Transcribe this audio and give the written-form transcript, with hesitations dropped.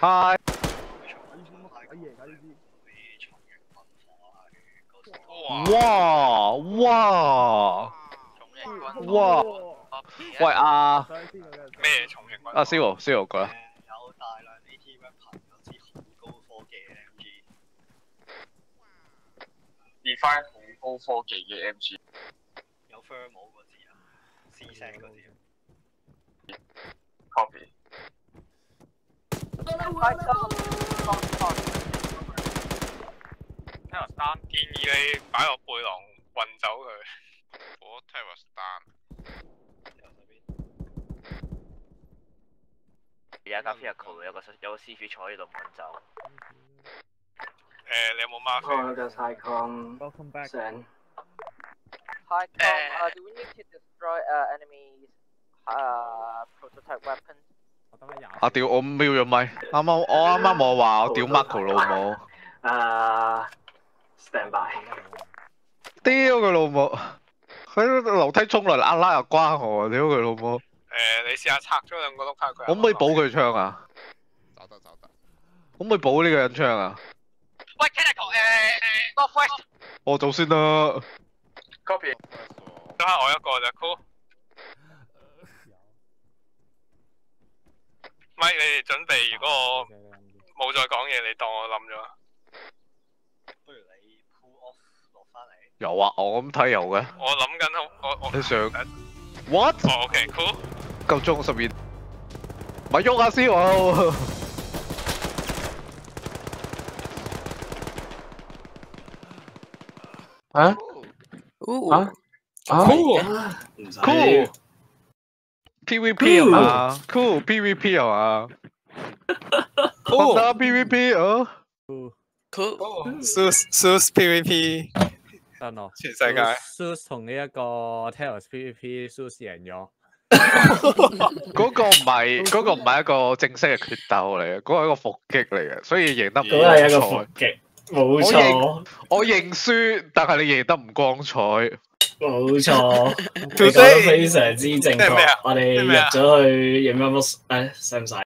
嗨，哇哇哇！喂咩重型軍？ 阿 Zero 過來。 有大量 AT weapon 嗰支好高科技嘅 MG。Define 好高科技嘅 MG。有 thermal 嗰支啊 ，C-set 嗰支。Copy。Terror 單建議你擺落背囊運走佢。我 Terror 單。 而家架 vehicle 有個師傅坐喺度唔肯走。 你有冇 mark？ Oh, that's Icon. Welcome back. Sen. Hi, do we need to destroy enemies prototype weapons? 啊屌！我瞄咗咪，我啱啱我話我屌 Marco 老母。 Stand by。 屌佢老母！佢樓梯衝落嚟，拉又關我，屌佢老母！ 你試下拆咗兩個碌睇下佢。 可唔可以補佢槍啊？ 走得。 可唔可以補呢個人槍啊？ 喂 ，Canical，Northwest。 我走先啦。 Copy。得我一個咋 ，Cool。咪你哋準備，如果我冇再講嘢，你當我冧咗。不如你 pull off 落翻嚟。 有啊，我咁睇有嘅。 我諗緊我你上 what？ 哦 ，OK，cool。 夠鐘12，咪喐下先喎。 啊？Cool。 PVP 係嘛 ？Cool PVP 係嘛？我打 PVP 啊 Cool。Sus PVP。 得咯。 全世界。 Sus 同呢一個 Tails PVP Sus 贏咗。 嗰個唔係一個正式嘅決鬥嚟嘅，嗰個係一個伏擊嚟嘅，所以贏得唔嗰係一個伏擊，冇錯。 我認輸，但係你贏得唔光彩。 冇錯，你講得非常之正確。我哋入咗去影乜乜？使唔使？